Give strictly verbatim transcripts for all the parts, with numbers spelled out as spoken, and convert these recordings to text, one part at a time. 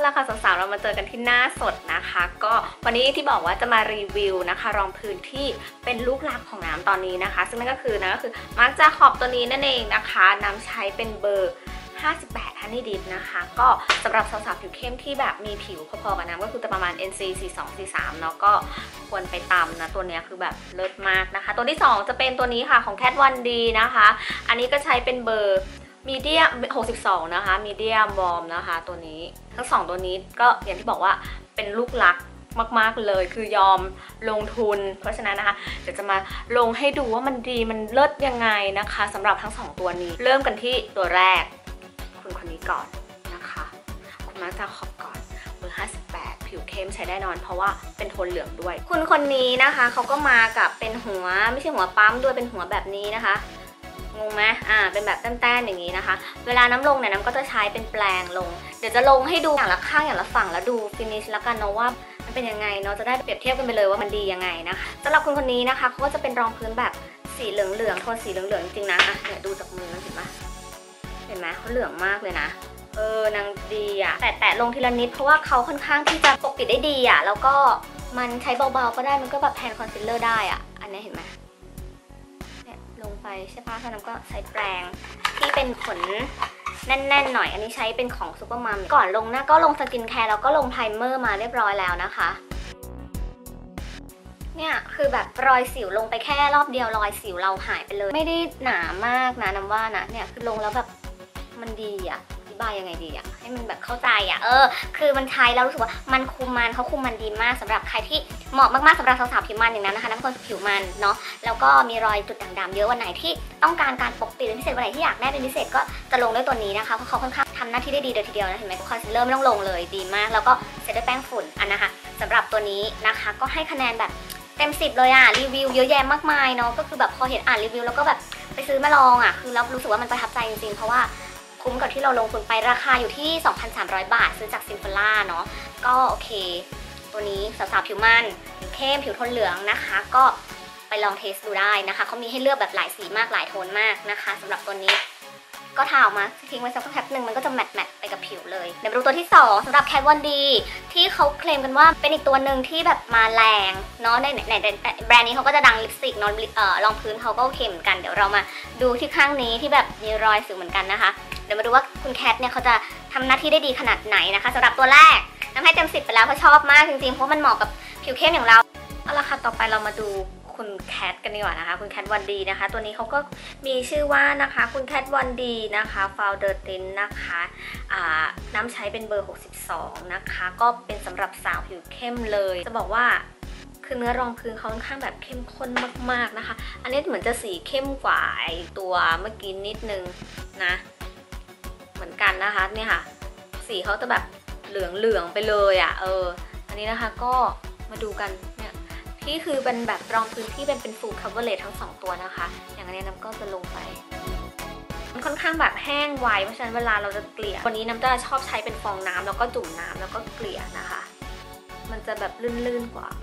แล้วค่ะสาวๆเรามาเจอกันที่หน้าสดนะคะก็วันนี้ที่บอกว่าจะมารีวิวนะคะรองพื้นที่เป็นลูกรักของน้ำตอนนี้นะคะซึ่งนั่นก็คือนะก็คือมาร์คจาคอบตัวนี้นั่นเองนะคะน้ำใช้เป็นเบอร์ห้าสิบแปด Honey Dip นะคะก็สำหรับสาวๆผิวเข้มที่แบบมีผิวพอๆกับน้ำก็คือประมาณ เอ็น ซี สี่ สอง สี่ สาม เนาะก็ควรไปตามนะตัวนี้คือแบบเลิศมากนะคะตัวที่สองจะเป็นตัวนี้ค่ะของ Kat วัน ดี นะคะอันนี้ก็ใช้เป็นเบอร์มีเดียมหกสิบสองนะคะมีเดียมวอร์มนะคะตัวนี้ทั้งสองตัวนี้ก็อย่างที่บอกว่าเป็นลูกรักมากๆเลยคือยอมลงทุนเพราะฉะนั้นนะคะเดี๋ยวจะมาลงให้ดูว่ามันดีมันเลิศยังไงนะคะสำหรับทั้งสองตัวนี้เริ่มกันที่ตัวแรกคุณคนนี้ก่อนนะคะคุณมาร์คจาคอบก่อนเบอร์ห้าสิบแปดผิวเข้มใช้ได้นอนเพราะว่าเป็นโทนเหลืองด้วยคุณคนนี้นะคะเขาก็มากับเป็นหัวไม่ใช่หัวปั๊มด้วยเป็นหัวแบบนี้นะคะงงไหมอ่าเป็นแบบแต้นๆอย่างนี้นะคะเวลาน้ำลงเนี่ยน้ำก็จะใช้เป็นแปรงลงเดี๋ยวจะลงให้ดูอย่างละข้างอย่างละฝั่งแล้วดูฟินิชแล้วกันเนาะว่ามันเป็นยังไงเนาะจะได้เปรียบเทียบกันไปเลยว่ามันดียังไงนะคะสำหรับคนคนนี้นะคะเขาก็จะเป็นรองพื้นแบบสีเหลืองๆโทนสีเหลืองๆจริงๆนะอ่ะเนี่ยดูจากมือเห็นไหมเห็นไหมเขาเหลืองมากเลยนะเออนางดีอะแต่แตะลงทีละนิดเพราะว่าเขาค่อนข้างที่จะปกปิดได้ดีอะแล้วก็มันใช้เบาๆก็ได้มันก็แบบแทนคอนซีลเลอร์ได้อะอันนี้เห็นไหมลงไปใช่ปะท่านั้นก็ใช้แปรงที่เป็นขนแน่นๆหน่อยอันนี้ใช้เป็นของซูเปอร์มัมก่อนลงหน้าก็ลงสกินแคร์แล้วก็ลงไพรเมอร์มาเรียบร้อยแล้วนะคะเนี่ยคือแบบรอยสิวลงไปแค่รอบเดียวรอยสิวเราหายไปเลยไม่ได้หนามากนะน้ำว่านะเนี่ยคือลงแล้วแบบมันดีอะอธิบายยังไงดีอะให้มันแบบเข้าใจอะเออคือมันใช้แล้วรู้สึกว่ามันคุมมันเขาคุมมันดีมากสำหรับใครที่เหมาะมากๆสำหรับสาวๆผิวมันอย่างนั้นนะคะน้ำคนผิวมันเนาะแล้วก็มีรอยจุดด่างดำเยอะวันไหนที่ต้องการการปกปิดเป็นพิเศษวันไหนที่อยากแนบเป็นพิเศษก็จะลงด้วยตัวนี้นะคะเพราะเขาค่อนข้างทำหน้าที่ได้ดีเลยทีเดียวนะเห็นไหมคอนซีลเลอร์ไม่ต้องลงเลยดีมากแล้วก็เซตด้วยแป้งฝุ่นอันนะคะสำหรับตัวนี้นะคะก็ให้คะแนนแบบเต็มสิบเลยอ่ะรีวิวเยอะแยะมากมายเนาะก็คือแบบพอเห็นอ่านรีวิวแล้วก็แบบไปซื้อมาลองอ่ะคือเรารู้สึกว่ามันประทับใจจริงๆเพราะว่าคุ้มกับที่เราลงทุนไปราคาอยู่ที่ สองพันสามร้อย บาทซื้อจากซินฟล่าเนาะก็โอเคตัวนี้สาวๆผิวมันผิวเข้มผิวโทนเหลืองนะคะก็ไปลองเทสดูได้นะคะเขามีให้เลือกแบบหลายสีมากหลายโทนมากนะคะสำหรับตัวนี้ก็ทาออกมาทิ้งไว้สักแป๊บหนึ่งมันก็จะแมทแมทไปกับผิวเลยเดี๋ยวมาดูตัวที่สองสำหรับ Kat วัน ดี ที่เขาเคลมกันว่าเป็นอีกตัวหนึ่งที่แบบมาแรงเนาะในในแบรนด์นี้เขาก็จะดังลิปสติกเนาะเอ่อรองพื้นเขาก็โอเคเหมือนกันเดี๋ยวเรามาดูที่ข้างนี้ที่แบบมีรอยสิวเหมือนกันนะคะเดี๋ยวมาดูว่าคุณแคทเนี่ยเขาจะทำหน้าที่ได้ดีขนาดไหนนะคะสำหรับตัวแรกน้ำให้เต็มสิบไปแล้วเพราะชอบมากจริงๆเพราะมันเหมาะกับผิวเข้มอย่างเราเอาละค่ะต่อไปเรามาดูคุณแคทกันดีกว่านะคะคุณแคท วัน ดีนะคะตัวนี้เขาก็มีชื่อว่านะคะคุณแคท วัน ดีนะคะ Founder Tint นะคะน้ำใช้เป็นเบอร์หกสิบสองนะคะก็เป็นสำหรับสาวผิวเข้มเลยจะบอกว่าคือเนื้อรองพื้นเขาค่อนข้างแบบเข้มข้นมากๆนะคะอันนี้เหมือนจะสีเข้มกว่าไอตัวเมื่อกี้นิดนึงนะเหมือนกันนะคะเนี่ยค่ะสีเขาจะแบบเหลืองๆไปเลยอ่ะเอออันนี้นะคะก็มาดูกันเนี่ยที่คือเป็นแบบรองพื้นที่เป็นเป็น full coverage ทั้งสองตัวนะคะอย่างนี้น้ำก็จะลงไปมันค่อนข้างแบบแห้งไวเพราะฉะนั้นเวลาเราจะเกลี่ยวันนี้น้ำจะชอบใช้เป็นฟองน้ำแล้วก็จุ่มน้ำแล้วก็เกลี่ยนะคะมันจะแบบลื่นๆกว่า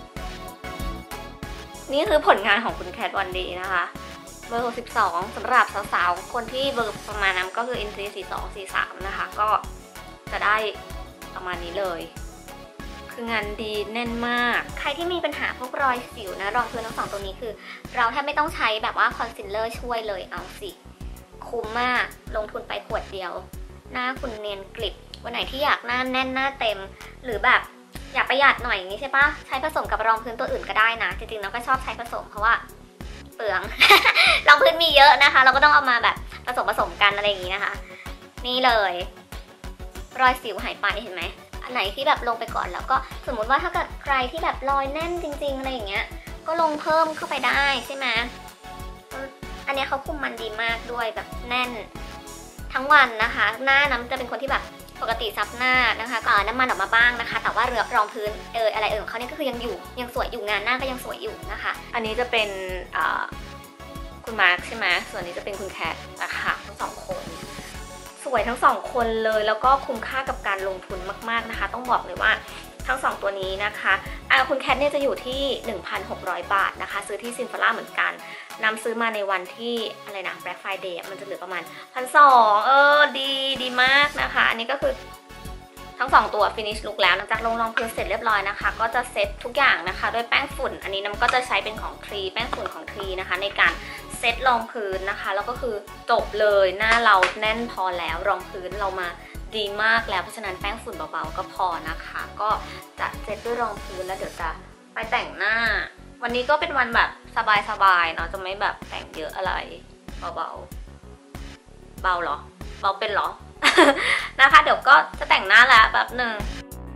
นี่คือผลงานของคุณแคท วัน ดี นะคะเบอร์หกสิบสองสำหรับสาวๆคนที่เบอร์ประมาณนั้นก็คือ เอ็น ซี สี่ สอง สี่ สาม นะคะก็จะได้ประมาณนี้เลยคืองานดีแน่นมากใครที่มีปัญหาพวกรอยสิวนะรองพื้นทั้งสองตัวนี้คือเราแทบไม่ต้องใช้แบบว่าคอนซีลเลอร์ช่วยเลยเอาสิคุ้มมากลงทุนไปขวดเดียวหน้าคุณเนียนกริบวันไหนที่อยากหน้าแน่นหน้าเต็มหรือแบบอยากประหยัดหน่อยอย่างนี้ใช่ปะใช้ผสมกับรองพื้นตัวอื่นก็ได้นะจริงๆเราก็ชอบใช้ผสมเพราะว่าเปลือง รองพื้นมีเยอะนะคะเราก็ต้องเอามาแบบผสมผสมกันอะไรอย่างนี้นะคะนี่เลยรอยสิวหายไปเห็นไหมอันไหนที่แบบลงไปก่อนแล้วก็สมมติว่าถ้าเกิดใครที่แบบรอยแน่นจริงๆอะไรอย่างเงี้ยก็ลงเพิ่มเข้าไปได้ใช่ไหมอันนี้เขาคุมมันดีมากด้วยแบบแน่นทั้งวันนะคะหน้าน้ำจะเป็นคนที่แบบปกติซับหน้านะคะก็น้ำมันออกมาบ้างนะคะแต่ว่าเรือรองพื้นเอออะไรเออของเขาเนี่ยก็คือยังอยู่ยังสวยอยู่งานหน้าก็ยังสวยอยู่นะคะอันนี้จะเป็นคุณมาร์คใช่ไหมส่วนนี้จะเป็นคุณแคทนะคะทั้งสองคนสวยทั้งสองคนเลยแล้วก็คุ้มค่ากับการลงทุนมากๆนะคะต้องบอกเลยว่าทั้งสองตัวนี้นะคะอ่าคุณแคทเนี่ยจะอยู่ที่ หนึ่งพันหกร้อย บาทนะคะซื้อที่ซินฟล่าเหมือนกันนำซื้อมาในวันที่อะไรนะ Black Friday มันจะเหลือประมาณ หนึ่งพันสองร้อย เออดีดีมากนะคะอันนี้ก็คือททั้งสองตัว finish look แล้วหลังจากลงรองพื้นเสร็จเรียบร้อยนะคะก็จะเซตทุกอย่างนะคะด้วยแป้งฝุ่นอันนี้น้ำก็จะใช้เป็นของทรีแป้งฝุ่นของทรีนะคะในการเซตรองพื้นนะคะแล้วก็คือจบเลยหน้าเราแน่นพอแล้วรองพื้นเรามาดีมากแล้วเพราะฉะนั้นแป้งฝุ่นเบาๆก็พอนะคะก็จะเซตด้วยรองพื้นแล้วเดี๋ยวจะไปแต่งหน้าวันนี้ก็เป็นวันแบบสบายๆเนาะจะไม่แบบแต่งเยอะอะไรเบาๆเบาเหรอเบาเป็นเหรอ นะคะเดี๋ยวก็จะแต่งหน้าแล้วแบบหนึ่ง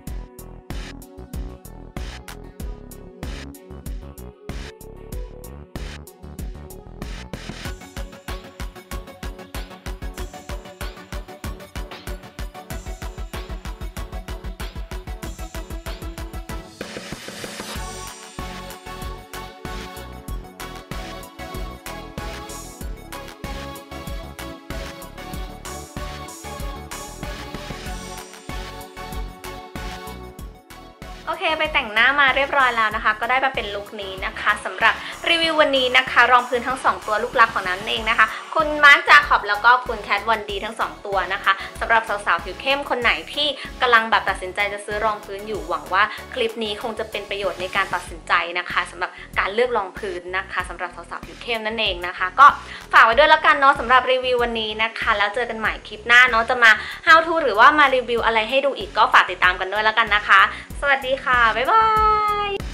โอเคไปแต่งหน้ามาเรียบร้อยแล้วนะคะก็ได้มาเป็นลุคนี้นะคะสำหรับรีวิววันนี้นะคะรองพื้นทั้งสองตัวลูกรักของนั้นเองนะคะคุณมาร์คจาคอบแล้วก็คุณแคทวันดีทั้งสองตัวนะคะสำหรับสาวๆผิวเข้มคนไหนที่กำลังแบบตัดสินใจจะซื้อรองพื้นอยู่หวังว่าคลิปนี้คงจะเป็นประโยชน์ในการตัดสินใจนะคะสำหรับการเลือกรองพื้นนะคะสำหรับสาวๆผิวเข้มนั่นเองนะคะก็ฝากไว้ด้วยแล้วกันเนาะสำหรับรีวิววันนี้นะคะแล้วเจอกันใหม่คลิปหน้าเนาะจะมา how to หรือว่ามารีวิวอะไรให้ดูอีกก็ฝากติดตามกันด้วยแล้วกันนะคะสวัสดีค่ะบ๊ายบาย